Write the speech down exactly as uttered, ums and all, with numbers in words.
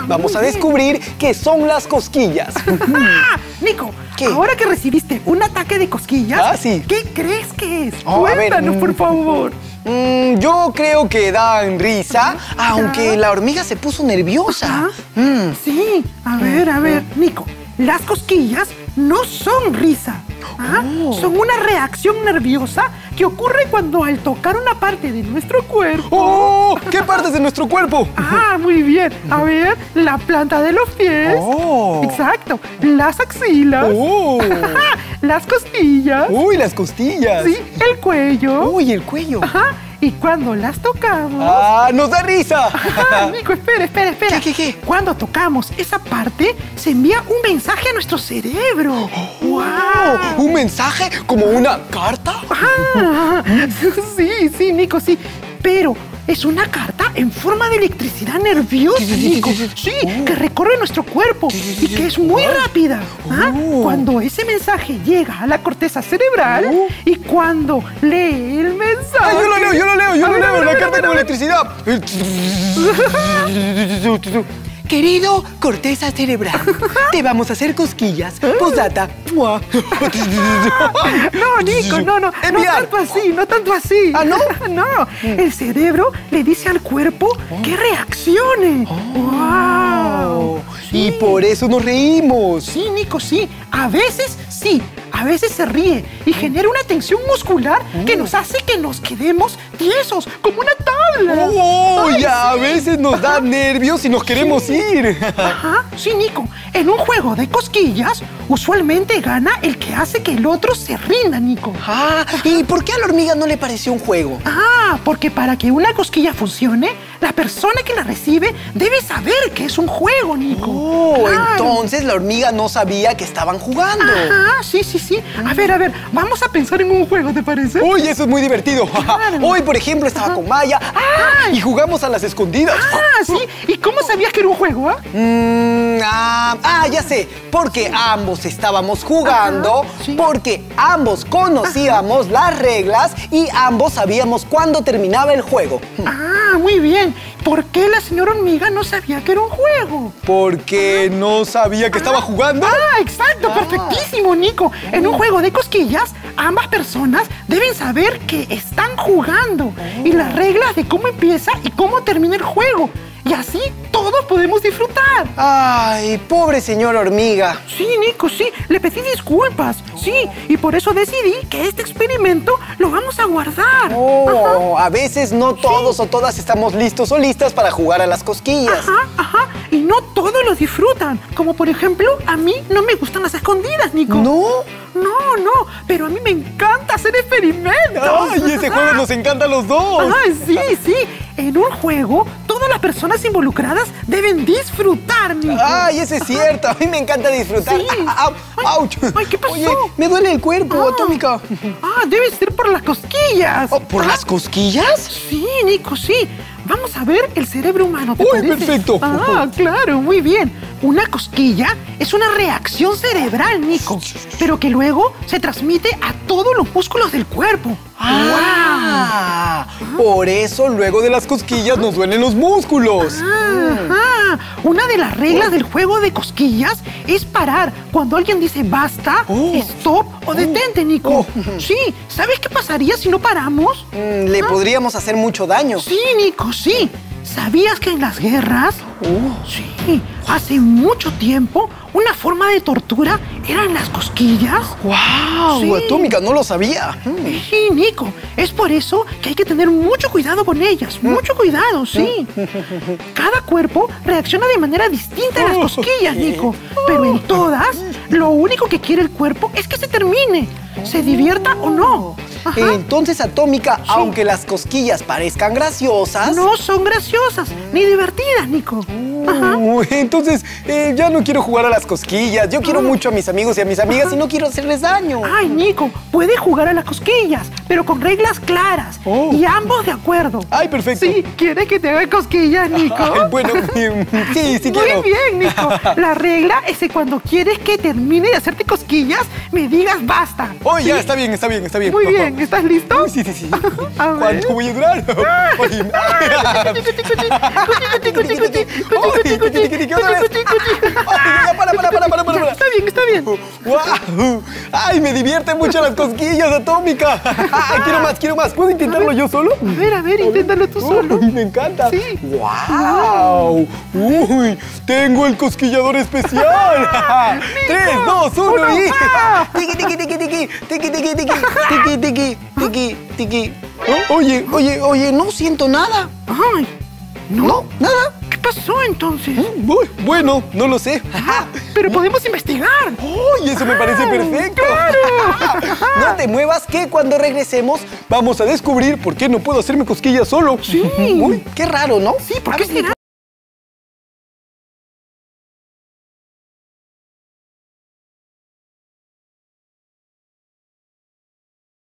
vamos a descubrir qué son las cosquillas. ¡Ah! Nico, ¿qué? Ahora que recibiste un ataque de cosquillas, ah, sí. ¿qué crees que es? Oh, Cuéntanos, ver, por mm, favor. Mm, yo creo que dan risa, aunque la hormiga se puso nerviosa. Mm. Sí, a ver, a ver, Nico, las cosquillas no son risa. ¿Ah? Oh. Son una reacción nerviosa que ocurre cuando al tocar una parte de nuestro cuerpo... ¡Oh! ¿Qué partes de nuestro cuerpo? Ah, muy bien. A ver, la planta de los pies. Oh. Exacto. Las axilas. Oh. Las costillas. Uy, las costillas. Sí, el cuello. Uy, el cuello. Ajá. Y cuando las tocamos... ¡Ah, nos da risa! Ajá, Nico, espera, espera, espera. ¿Qué, qué, qué? Cuando tocamos esa parte, se envía un mensaje a nuestro cerebro. Oh, ¡wow! ¿Un mensaje? ¿Como una carta? Ah, sí, sí, Nico, sí. Pero es una carta en forma de electricidad nerviosa, Nico. Sí, que recorre nuestro cuerpo y que es muy rápida. ¿Ah? Cuando ese mensaje llega a la corteza cerebral y cuando lee el mensaje... ¡Ay, yo lo leo, yo lo leo, yo lo leo! ¡La carta con electricidad! Querido corteza cerebral, te vamos a hacer cosquillas. Postdata. No, Nico, no, no. No tanto así, no tanto así. ¿Ah, no? No. El cerebro le dice al cuerpo que reaccione. ¡Wow! Y por eso nos reímos. Sí, Nico, sí. A veces sí. A veces se ríe y genera una tensión muscular que nos hace que nos quedemos tiesos, como una tabla. ¡Oh! Ay, y a sí. veces nos da nervios y nos queremos sí. ir. Ajá, sí, Nico. En un juego de cosquillas, usualmente gana el que hace que el otro se rinda, Nico. Ah, ¿y por qué a la hormiga no le pareció un juego? Ah, porque para que una cosquilla funcione, la persona que la recibe debe saber que es un juego, Nico. Oh, Claro. entonces la hormiga no sabía que estaban jugando. Ajá, sí, sí, sí. A ver, a ver, vamos a pensar en un juego, ¿te parece? Uy, eso es muy divertido. Claro. Hoy, por ejemplo, estaba con Maya ¡ah! y jugamos a las escondidas. Ah, sí. ¿Y cómo sabías que era un juego, ah? Mm, ah, ah, ya sé. Porque ambos estábamos jugando, Ajá, sí. porque ambos conocíamos Ajá. las reglas y ambos sabíamos cuándo terminaba el juego. Ah, muy bien. ¿Por qué la señora hormiga no sabía que era un juego? Porque Ajá. no sabía que estaba jugando. Ah, exacto. Ah. Perfectísimo, Nico. En un juego de cosquillas, ambas personas deben saber que están jugando oh. y las reglas de cómo empieza y cómo termina el juego. Y así todos podemos disfrutar. Ay, pobre señora hormiga. Sí, Nico, sí. Le pedí disculpas. Sí, y por eso decidí que este experimento lo vamos a guardar. Oh, ajá. A veces no todos sí. o todas estamos listos o listas para jugar a las cosquillas. Ajá, ajá. Y no todos lo disfrutan. Como por ejemplo, a mí no me gustan las escondidas, Nico. ¿No? No, no, pero a mí me encanta hacer experimentos. ¡Ay, ese juego nos encanta a los dos! ¡Ay, sí, sí! En un juego, todas las personas involucradas deben disfrutar, Nico. ¡Ay, eso es cierto! A mí me encanta disfrutar. Sí. ¡Au! ¡Auch! Ay, ¿qué pasó? Oye, me duele el cuerpo, ah. Atómica. Ah, debe ser por las cosquillas. Oh, ¿por ah. las cosquillas? Sí, Nico, sí. Vamos a ver el cerebro humano, ¿te ¡Uy, parece? perfecto! Ah, claro, muy bien. Una cosquilla es una reacción cerebral, Nico, pero que luego se transmite a todos los músculos del cuerpo. ¡Ah! Wow. Por eso luego de las cosquillas nos duelen los músculos. Ah, ah. Una de las reglas del juego de cosquillas es parar cuando alguien dice basta, oh. stop o detente, Nico. Oh. Sí, ¿sabes qué pasaría si no paramos? Mm, le ¿Ah? podríamos hacer mucho daño. Sí, Nico, sí. ¿Sabías que en las guerras, oh. sí, hace mucho tiempo, una forma de tortura eran las cosquillas? ¡Wow! Sí. Atómica, no lo sabía. Sí, Nico. Es por eso que hay que tener mucho cuidado con ellas. Mucho cuidado, sí. Cada cuerpo reacciona de manera distinta a las cosquillas, Nico. Pero en todas, lo único que quiere el cuerpo es que se termine. Se divierta o no. Ajá. Entonces, Atómica, sí. aunque las cosquillas parezcan graciosas... No son graciosas, ni divertidas, Nico. Ajá. Uh, entonces, eh, ya no quiero jugar a las cosquillas. Yo quiero ah. mucho a mis amigos y a mis amigas Ajá. y no quiero hacerles daño. Ay, Nico, puede jugar a las cosquillas, pero con reglas claras. Oh. Y ambos de acuerdo. Ay, perfecto. Sí, ¿quiere que te haga cosquillas, Nico? Ay, bueno, sí, sí quiero. Muy bien, Nico. La regla es que cuando quieres que termine de hacerte cosquillas, me digas basta. Oh, ¿sí? ya, está bien, está bien, está bien. Muy bien. bien, ¿estás listo? Uy, sí, sí, sí. A ver. ¿Cuánto voy a durar? Oye, Ay, para, para, para, para, para. Está bien, está bien. ¡Wow! ¡Ay, me divierten mucho las cosquillas atómicas! ¡Ay, quiero más, quiero más! ¿Puedo intentarlo yo solo? A ver, a ver, inténtalo tú solo. Uy, me encanta. Sí. ¡Wow! ¡Uy! ¡Tengo el cosquillador especial! ¡Tres, dos, uno y... ¡Tiki, tiki, tiki, tiki! ¡Tiki, tiki, tiki! ¡Tiki, tiki! ¡Tiki, tiki! Oh, oye, oye, oye, no siento nada. Ay, ¿no? No, nada. ¿Qué pasó entonces? Uy, bueno, no lo sé. Pero podemos investigar. ¡Uy, eso me parece perfecto! No te muevas que cuando regresemos vamos a descubrir por qué no puedo hacerme cosquillas solo. Sí. Uy, qué raro, ¿no? Sí, ¿por A qué ver, Nico,